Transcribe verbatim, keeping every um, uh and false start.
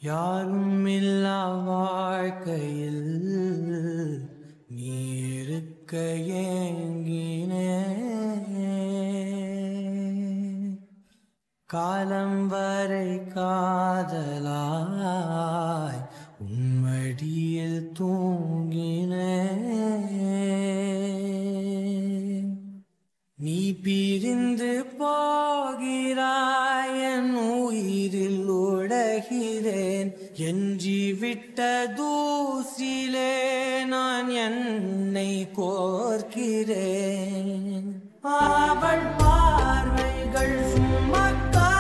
யாரும் இல்லா வாழ்க்கையில் நீ இருக்க ஏங்கினே காலம் வரை காதலாய் உன்மடியில் தூங்கினே நீ பிரிந்து போகிறாய் என் உயிரில் உடைகிறேன் என்றி விட்ட தூசிலே நான் என்னை கோர்க்கிறேன் அவள் பார்வைகள் சுமக்க